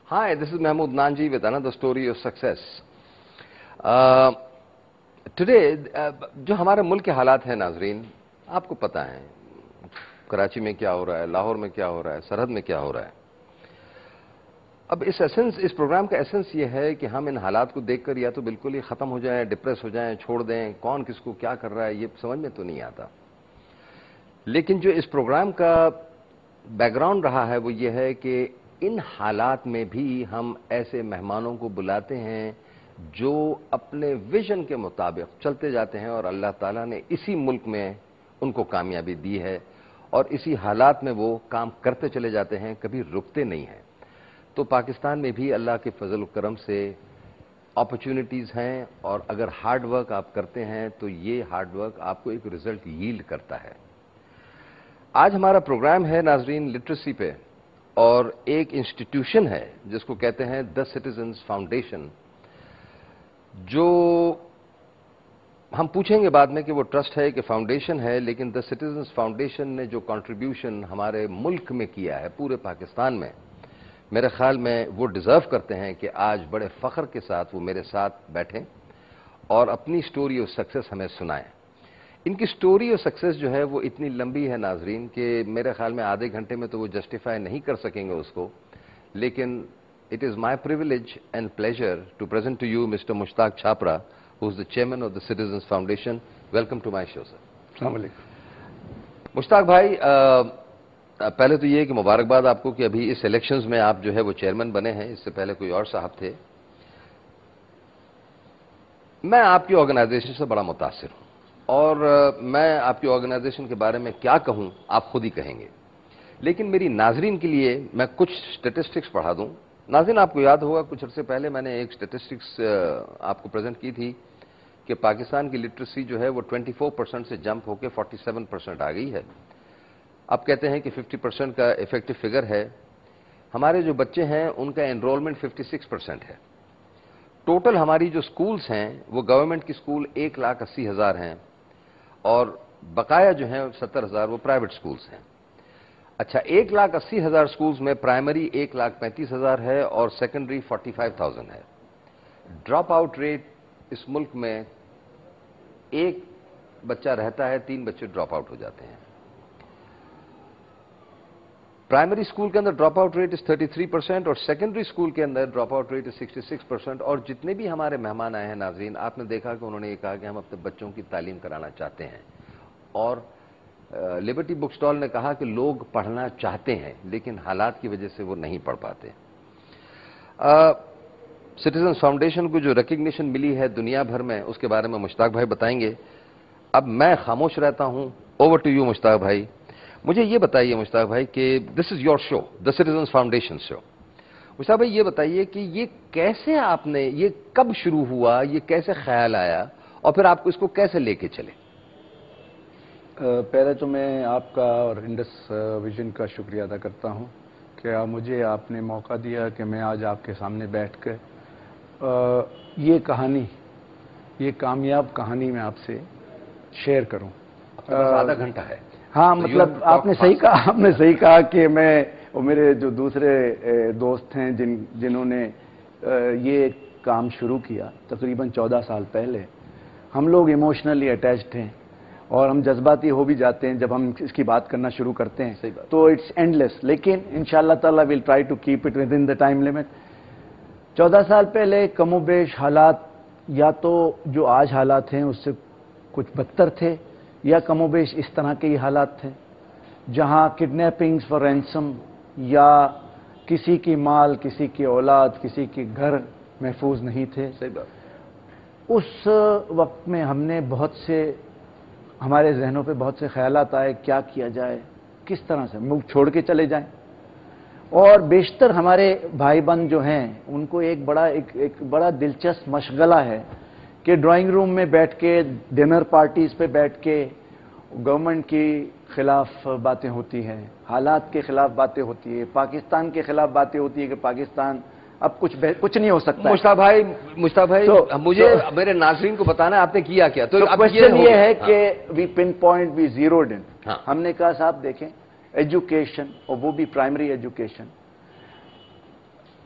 Hi, this is Mahmood Nanji with another story of success. Today, جو ہمارے ملک کے حالات ہیں ناظرین آپ کو پتہ ہیں، کراچی میں کیا ہو رہا ہے، لاہور میں کیا ہو رہا ہے، سرحد میں کیا ہو رہا ہے. اب اس پروگرام کا ایسنس یہ ہے کہ ہم ان حالات کو دیکھ کر یا تو بالکل ہی ختم ہو جائیں، ڈپریس ہو جائیں، چھوڑ دیں، کون کس کو کیا کر رہا ہے یہ سمجھ میں تو نہیں آتا. لیکن جو اس پروگرام کا بیک گراؤنڈ رہا ہے وہ یہ ہے کہ ان حالات میں بھی ہم ایسے مہمانوں کو بلاتے ہیں جو اپنے ویژن کے مطابق چلتے جاتے ہیں، اور اللہ تعالیٰ نے اسی ملک میں ان کو کامیابی دی ہے اور اسی حالات میں وہ کام کرتے چلے جاتے ہیں، کبھی رکتے نہیں ہیں. تو پاکستان میں بھی اللہ کے فضل و کرم سے اپرچونٹیز ہیں، اور اگر ہارڈ ورک آپ کرتے ہیں تو یہ ہارڈ ورک آپ کو ایک رزلٹ ییلڈ کرتا ہے. آج ہمارا پروگرام ہے ناظرین لٹریسی پہ، اور ایک انسٹیٹیوشن ہے جس کو کہتے ہیں دی سٹیزنز فاؤنڈیشن، جو ہم پوچھیں گے بعد میں کہ وہ ٹرسٹ ہے کہ فاؤنڈیشن ہے، لیکن دی سٹیزنز فاؤنڈیشن نے جو کنٹریبیوشن ہمارے ملک میں کیا ہے، پورے پاکستان میں، میرے خیال میں وہ ڈیزرو کرتے ہیں کہ آج بڑے فخر کے ساتھ وہ میرے ساتھ بیٹھیں اور اپنی سٹوری آف سکسیس ہمیں سنائیں. ان کی سٹوری آف سکسیس جو ہے وہ اتنی لمبی ہے ناظرین کہ میرے خیال میں آدھے گھنٹے میں تو وہ جسٹیفائی نہیں کر سکیں گے اس کو، لیکن it is my privilege and pleasure to present to you mister Mushtaq Chhapra who is the chairman of the citizens foundation. Welcome to my show sir. السلام علیکم. مشتاق بھائی، پہلے تو یہ کہ مبارکباد آپ کو کہ ابھی اس الیکشنز میں آپ جو ہے وہ چیئرمین بنے ہیں، اس سے پہلے کوئی اور صاحب تھے. میں آپ کی آرگنائزیشن سے بڑا متاثر ہوں، اور میں آپ کی آرگنائزیشن کے بارے میں کیا کہوں آپ خود ہی کہیں گے، لیکن میری ناظرین کے لیے میں کچھ سٹیٹسٹکس پڑھا دوں. ناظرین آپ کو یاد ہوگا کچھ عرصے پہلے میں نے ایک سٹیٹسٹکس آپ کو پریزنٹ کی تھی کہ پاکستان کی لٹریسی جو ہے وہ 24% سے جمپ ہو کے 47% آ گئی ہے. اب کہتے ہیں کہ 50% کا ایفیکٹو فگر ہے. ہمارے جو بچے ہیں ان کا انرولمنٹ 56% ہے. ٹوٹل ہماری جو سکولز ہیں وہ گورنمنٹ کی سکول 1,80,000 ہیں، اور بقایا جو ہیں 70,000 وہ پرائیویٹ سکولز ہیں. اچھا، 1,80,000 سکولز میں پرائمری 1,35,000 ہے اور سیکنڈری 45,000 ہے. ڈراپ آؤٹ ریٹ اس ملک میں ایک بچہ رہتا ہے، 3 بچے ڈراپ آؤٹ ہو جاتے ہیں. پرائمری اسکول کے اندر ڈراپ آؤٹ ریٹ از 33% اور سیکنڈری اسکول کے اندر ڈراپ آؤٹ ریٹ از 66%. اور جتنے بھی ہمارے مہمان آئے ہیں ناظرین، آپ نے دیکھا کہ انہوں نے یہ کہا کہ ہم اپنے بچوں کی تعلیم کرانا چاہتے ہیں، اور لبرٹی بک سٹال نے کہا کہ لوگ پڑھنا چاہتے ہیں لیکن حالات کی وجہ سے وہ نہیں پڑھ پاتے. سٹیزنز فاؤنڈیشن کو جو ریکگنیشن ملی ہے دنیا بھر میں، اس کے بارے میں مشتاق بھائی بتائیں گے. اب میں خاموش رہتا ہوں. اوور ٹو یو مشتاق بھائی. مجھے یہ بتائیے مشتاق بھائی کہ this is your show, the citizens foundation show. Mushtaq بھائی یہ بتائیے کہ یہ کیسے آپ نے، یہ کب شروع ہوا، یہ کیسے خیال آیا، اور پھر آپ کو اس کو کیسے لے کے چلے؟ پہلے تو میں آپ کا اور انڈس ویژن کا شکریہ ادا کرتا ہوں کہ مجھے آپ نے موقع دیا کہ میں آج آپ کے سامنے بیٹھ کر یہ کہانی، یہ کامیاب کہانی میں آپ سے شیئر کروں. آدھا گھنٹہ ہے. ہاں، مطلب آپ نے صحیح کہا کہ میں اور میرے جو دوسرے دوست ہیں جنہوں نے یہ کام شروع کیا تقریباً 14 سال پہلے، ہم لوگ ایموشنلی اٹیچڈ ہیں اور ہم جذباتی ہو بھی جاتے ہیں جب ہم اس کی بات کرنا شروع کرتے ہیں، تو اٹس اینڈ لیس. لیکن انشاءاللہ تعالیٰ we'll try to keep it within the time limit. 14 سال پہلے کم و بیش حالات یا تو جو آج حالات ہیں اس سے کچھ بدتر تھے، یا کم و بیش اس طرح کے ہی حالات تھے جہاں کڈنیپنگز فار رینسم، یا کسی کی مال، کسی کی اولاد، کسی کے گھر محفوظ نہیں تھے. صحیح بات. اس وقت میں ہم نے ہمارے ذہنوں پہ بہت سے خیالات آئے، کیا کیا جائے، کس طرح سے ملک چھوڑ کے چلے جائیں. اور بیشتر ہمارے بھائی بند جو ہیں ان کو ایک بڑا دلچسپ مشغلہ ہے کہ ڈرائنگ روم میں بیٹھ کے، ڈنر پارٹیز پہ بیٹھ کے گورنمنٹ کے خلاف باتیں ہوتی ہیں، حالات کے خلاف باتیں ہوتی ہیں، پاکستان کے خلاف باتیں ہوتی ہیں کہ پاکستان اب کچھ نہیں ہو سکتا. مشتاق بھائی مجھے میرے ناظرین کو بتانا ہے آپ نے کیا کیا. تو کوشچن یہ ہے کہ وی پن پوائنٹ، وی زیروڈ ان. ہم نے کہا صاحب دیکھیں، ایجوکیشن، اور وہ بھی پرائمری ایجوکیشن،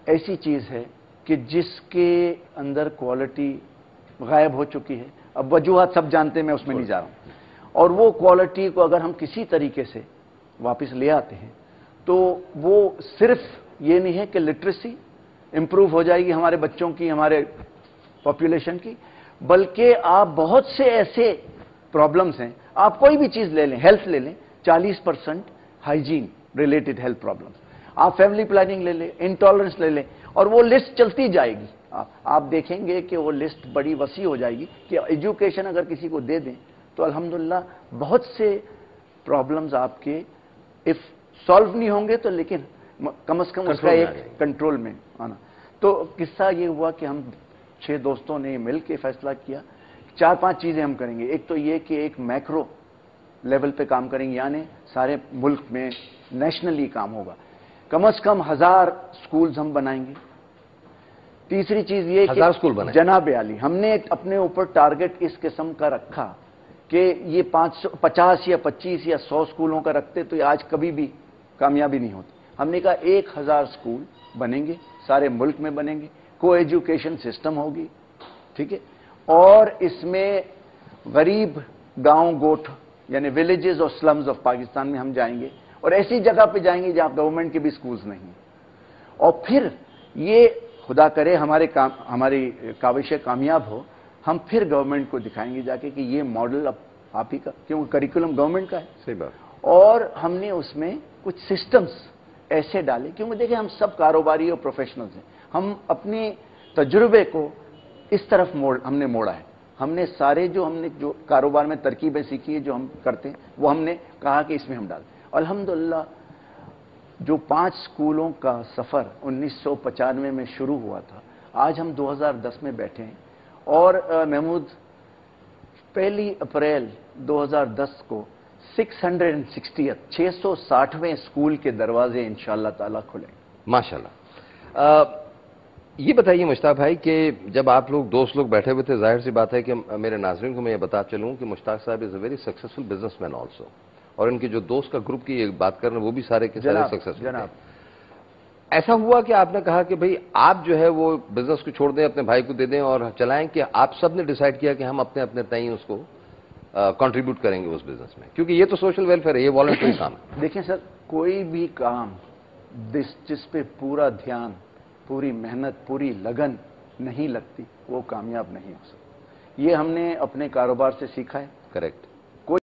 ऐसी चीज़ है कि जिसके अंदर क्वालिटी गायब हो चुकी है। अब वजूहात सब जानते हैं, मैं उसमें नहीं जा रहा हूं। और वो क्वालिटी को अगर हम किसी तरीके से वापस ले आते हैं तो वो सिर्फ ये नहीं है कि लिटरेसी इंप्रूव हो जाएगी हमारे बच्चों की, हमारे पॉपुलेशन की, बल्कि आप बहुत से ऐसे प्रॉब्लम्स हैं, आप कोई भी चीज़ ले लें, हेल्थ ले लें, 40% हाइजीन रिलेटेड हेल्थ प्रॉब्लम्स, आप फैमिली प्लानिंग ले लें, इंटॉलरेंस ले लें, और वो लिस्ट चलती जाएगी। आप देखेंगे कि वो लिस्ट बड़ी वसी हो जाएगी कि एजुकेशन अगर किसी को दे दें तो अल्हम्दुलिल्लाह बहुत से प्रॉब्लम्स आपके इफ सॉल्व नहीं होंगे तो लेकिन कम से कम उसका एक कंट्रोल में आना। तो किस्सा ये हुआ कि हम 6 दोस्तों ने मिल के फैसला किया 4-5 चीजें हम करेंगे। एक तो ये कि एक मैक्रो लेवल पे काम करेंगे, यानी सारे मुल्क में नेशनली काम होगा, कम से कम 1000 स्कूल्स हम बनाएंगे। तीसरी चीज ये कि जनाब आली हमने अपने ऊपर टारगेट इस किस्म का रखा कि ये 550 या 25 या 100 स्कूलों का रखते तो ये आज कभी भी कामयाबी नहीं होती। हमने कहा 1000 स्कूल बनेंगे, सारे मुल्क में बनेंगे, को एजुकेशन सिस्टम होगी, ठीक है, और इसमें गरीब गांव गोठ यानी विलेजेस और स्लम्स ऑफ पाकिस्तान में हम जाएंगे और ऐसी जगह पे जाएंगे जहां गवर्नमेंट के भी स्कूल्स नहीं हैं। और फिर ये खुदा करे हमारी काविशें कामयाब हो, हम फिर गवर्नमेंट को दिखाएंगे जाके कि ये मॉडल अब आप ही का, क्योंकि करिकुलम गवर्नमेंट का है। सही बात। और हमने उसमें कुछ सिस्टम्स ऐसे डाले, क्योंकि देखिए हम सब कारोबारी और प्रोफेशनल्स हैं, हम अपने तजुर्बे को इस तरफ हमने मोड़ा है। हमने सारे जो कारोबार में तरकीबें सीखी है जो हम करते हैं वो हमने कहा कि इसमें हम डालें। अल्हम्दुलिल्लाह जो 5 स्कूलों का सफर 1995 में शुरू हुआ था, आज हम 2010 में बैठे हैं और महमूद 1 अप्रैल 2010 को 660वें स्कूल के दरवाजे इंशाअल्लाह ताला खुलेंगे। माशाअल्लाह। ये बताइए मुश्ताक भाई कि जब आप लोग दोस्त लोग बैठे हुए थे, जाहिर सी बात है कि मेरे नाज़रीन को मैं ये बता चलूं कि मुश्ताक साहब is a very successful businessman also, और इनके जो दोस्त का ग्रुप की बात कर रहे हैं वो भी सारे के सारे सक्सेसफुल। जनाब ऐसा हुआ कि आपने कहा कि भाई आप जो है वो बिजनेस को छोड़ दें, अपने भाई को दे दें और चलाएं, कि आप सब ने डिसाइड किया कि हम अपने अपने तय उसको कंट्रीब्यूट करेंगे उस बिजनेस में, क्योंकि ये तो सोशल वेलफेयर है, ये वॉलंटरी काम है। देखिए सर, कोई भी काम जिस पे पूरा ध्यान, पूरी मेहनत, पूरी लगन नहीं लगती वो कामयाब नहीं हो सकता। ये हमने अपने कारोबार से सीखा है। करेक्ट।